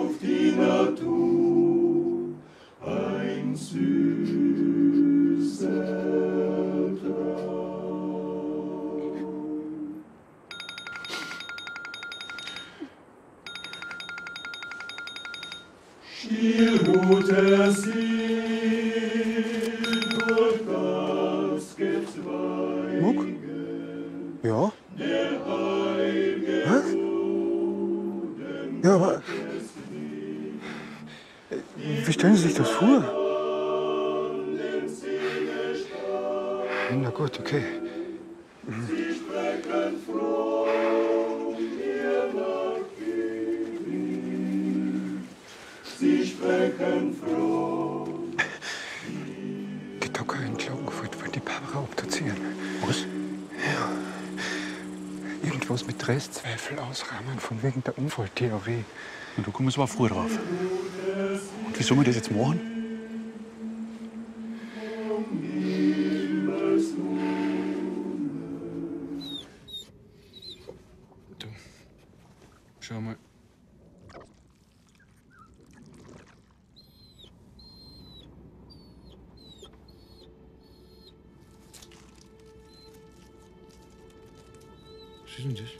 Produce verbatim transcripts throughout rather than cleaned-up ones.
auf die Natur, ein süßer Traum. Still ruht der See durch das Gezweige. Muck? Ja? Was? Ja, aber... Wie stellen Sie sich das vor? Na gut, okay. Sie sprechen froh, ihr Nachtgebiet. Sie sprechen froh. Die Docker in Klagenfurt wollen die Barbara obduzieren. Was? Ja. Irgendwas mit Restzweifel ausrahmen, von wegen der Unfalltheorie. Na, da kommen wir aber früh drauf. Und wie soll man das jetzt machen? Du, schau mal. Was ist denn das?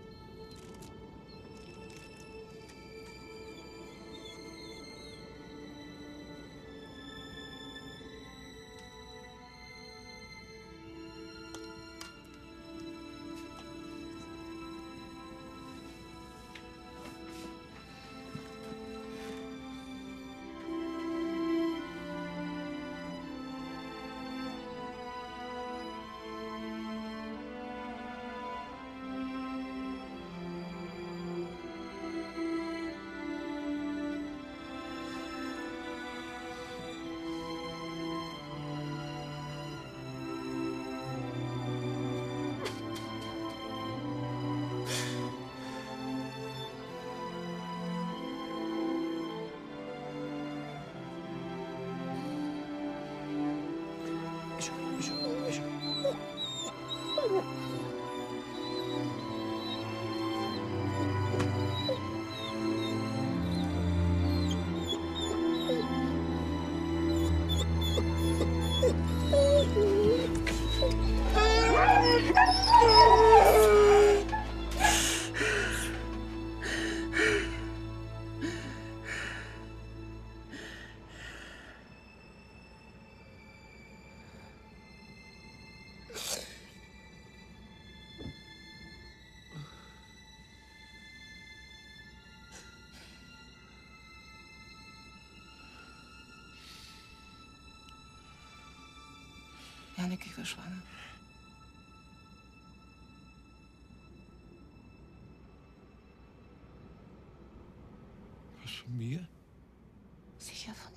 Janik, ich war schwanger. Was von mir? Sicher von